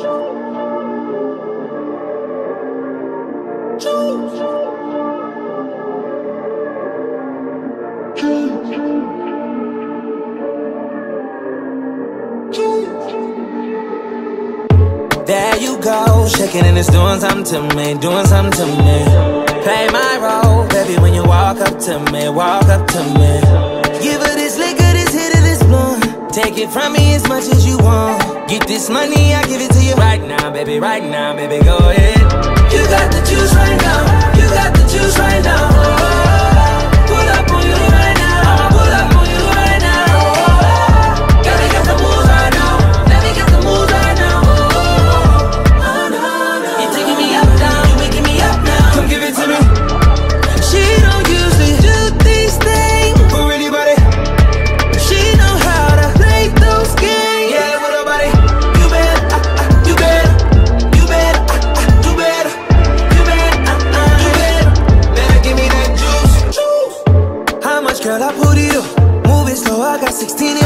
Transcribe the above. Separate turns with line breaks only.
There you go, shaking and it's doing something to me, doing something to me. Play my role, baby, when you walk up to me, walk up to me. Give her this liquor, this hit of this blunt. Take it from me as much as you want. Get this money, I give it to you right now, baby, go ahead. You got the juice right now, you got the juice right now. Pull up on you right now, I'ma pull up on you right now. Gotta get the moves right now, let me get the moves right now. You're taking me up now, you're waking me up now. Come give it to me. She don't usually do these things for anybody. She know how to play those games. Yeah, with nobody. You better, you better, you better, you better, you better, you better. Better give me that juice. How much, girl, I put it up? Move it slow, I got 16 in